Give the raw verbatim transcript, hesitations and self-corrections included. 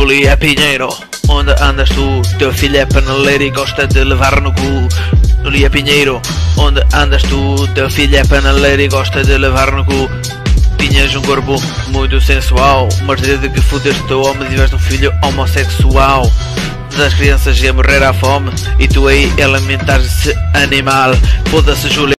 Júlia Pinheiro, onde andas tu? Teu filho é paneleiro e gosta de levar no cu. Júlia Pinheiro, onde andas tu? Teu filho é paneleiro e gosta de levar no cu. Tinhas um corpo muito sensual, mas desde que fudeste teu homem tiveste um filho homossexual. Das crianças iam morrer à fome e tu aí alimentares esse animal. Foda-se, Júlia.